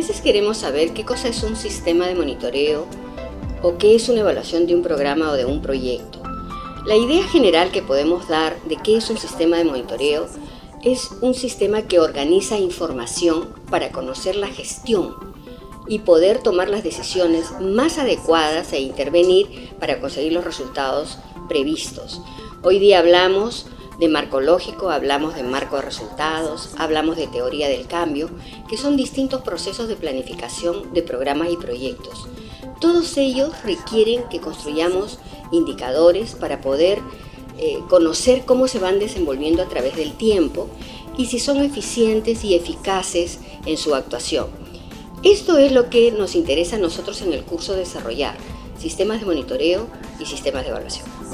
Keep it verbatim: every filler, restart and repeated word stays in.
veces queremos saber qué cosa es un sistema de monitoreo o qué es una evaluación de un programa o de un proyecto. La idea general que podemos dar de qué es un sistema de monitoreo es un sistema que organiza información para conocer la gestión y poder tomar las decisiones más adecuadas e intervenir para conseguir los resultados previstos. Hoy día hablamos de marco lógico, hablamos de marco de resultados, hablamos de teoría del cambio, que son distintos procesos de planificación de programas y proyectos. Todos ellos requieren que construyamos indicadores para poder eh, conocer cómo se van desenvolviendo a través del tiempo y si son eficientes y eficaces en su actuación. Esto es lo que nos interesa a nosotros en el curso desarrollar, sistemas de monitoreo y sistemas de evaluación.